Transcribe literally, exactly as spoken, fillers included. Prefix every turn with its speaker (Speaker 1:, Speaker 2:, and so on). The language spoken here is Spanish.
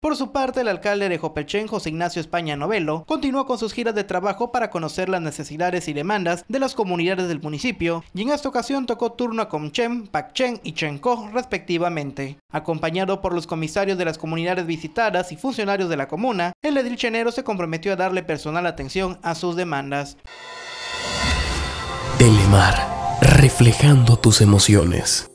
Speaker 1: Por su parte, el alcalde de Jopelchen, José Ignacio España Novelo, continuó con sus giras de trabajo para conocer las necesidades y demandas de las comunidades del municipio, y en esta ocasión tocó turno a Comchen, Pacchen y Chenco, respectivamente. Acompañado por los comisarios de las comunidades visitadas y funcionarios de la comuna, el edil chenero se comprometió a darle personal atención a sus demandas.
Speaker 2: Telemar, reflejando tus emociones.